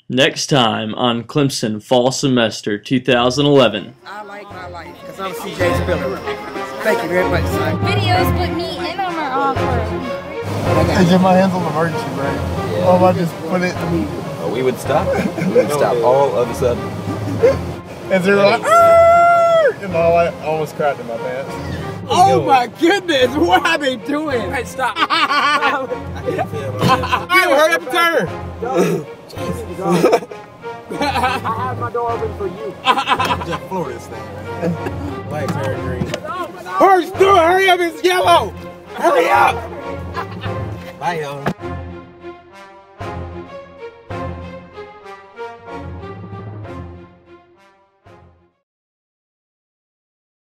Next time on Clemson Fall Semester 2011. I like my life because I'm CJ Spiller. Thank you very much, son. Videos put me in them are awkward. Is your my hands on the emergency brake? Yeah. Oh, I just put it. Oh, we would stop. We would stop all of a sudden. And they're like, Arr! And I almost cried in my pants. Oh my goodness, what are they doing? Hey, stop. Alright, hurry up and turn. I have my door open for you. Just floor this thing, man. Lights turn green. Hurry up, it's yellow. Hurry up. Bye, y'all.